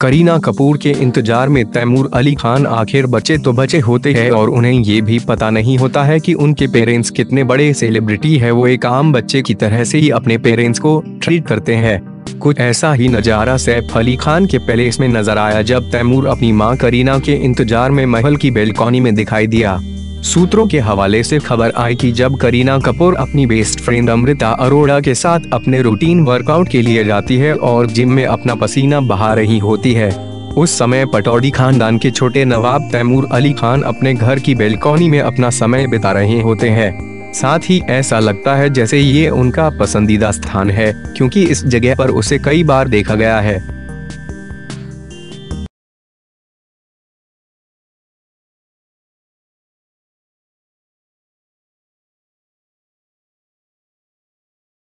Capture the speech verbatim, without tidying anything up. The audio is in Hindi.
करीना कपूर के इंतजार में तैमूर अली खान आखिर बच्चे तो बच्चे होते हैं और उन्हें ये भी पता नहीं होता है कि उनके पेरेंट्स कितने बड़े सेलिब्रिटी है। वो एक आम बच्चे की तरह से ही अपने पेरेंट्स को ट्रीट करते हैं। कुछ ऐसा ही नजारा सैफ अली खान के पैलेस में नजर आया जब तैमूर अपनी मां करीना के इंतजार में महल की बेलकॉनी में दिखाई दिया। सूत्रों के हवाले से खबर आई कि जब करीना कपूर अपनी बेस्ट फ्रेंड अमृता अरोड़ा के साथ अपने रूटीन वर्कआउट के लिए जाती है और जिम में अपना पसीना बहा रही होती है, उस समय पटौदी खानदान के छोटे नवाब तैमूर अली खान अपने घर की बेलकॉनी में अपना समय बिता रहे होते हैं। साथ ही ऐसा लगता है जैसे ये उनका पसंदीदा स्थान है, क्योंकि इस जगह पर उसे कई बार देखा गया है।